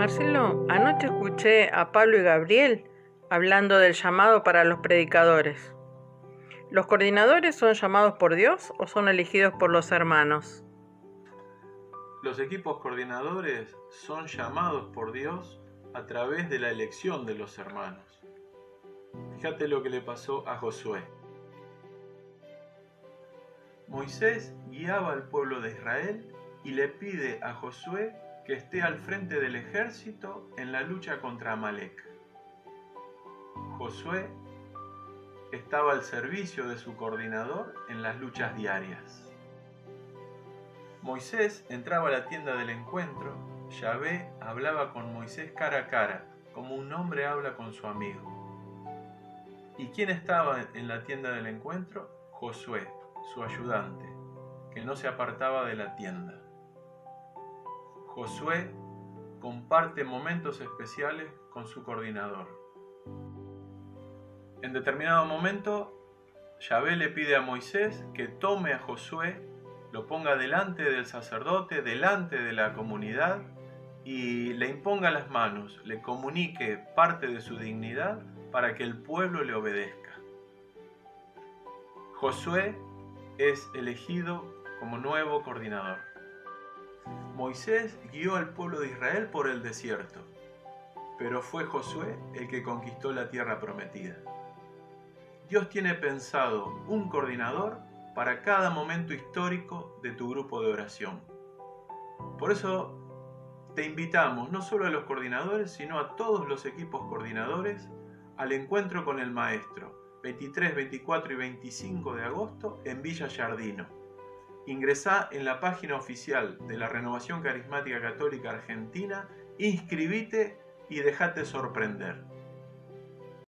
Marcelo, anoche escuché a Pablo y Gabriel hablando del llamado para los predicadores. ¿Los coordinadores son llamados por Dios o son elegidos por los hermanos? Los equipos coordinadores son llamados por Dios a través de la elección de los hermanos. Fíjate lo que le pasó a Josué. Moisés guiaba al pueblo de Israel y le pide a Josué que esté al frente del ejército en la lucha contra Amalek. Josué estaba al servicio de su coordinador en las luchas diarias. Moisés entraba a la tienda del encuentro. Yahvé hablaba con Moisés cara a cara, como un hombre habla con su amigo. ¿Y quién estaba en la tienda del encuentro? Josué, su ayudante, que no se apartaba de la tienda. Josué comparte momentos especiales con su coordinador. En determinado momento, Yahvé le pide a Moisés que tome a Josué, lo ponga delante del sacerdote, delante de la comunidad, y le imponga las manos, le comunique parte de su dignidad para que el pueblo le obedezca. Josué es elegido como nuevo coordinador. Moisés guió al pueblo de Israel por el desierto, pero fue Josué el que conquistó la tierra prometida. Dios tiene pensado un coordinador para cada momento histórico de tu grupo de oración. Por eso te invitamos no solo a los coordinadores, sino a todos los equipos coordinadores al encuentro con el Maestro, 23, 24 y 25 de agosto en Villa Giardino. Ingresá en la página oficial de la Renovación Carismática Católica Argentina, inscribite y dejate sorprender.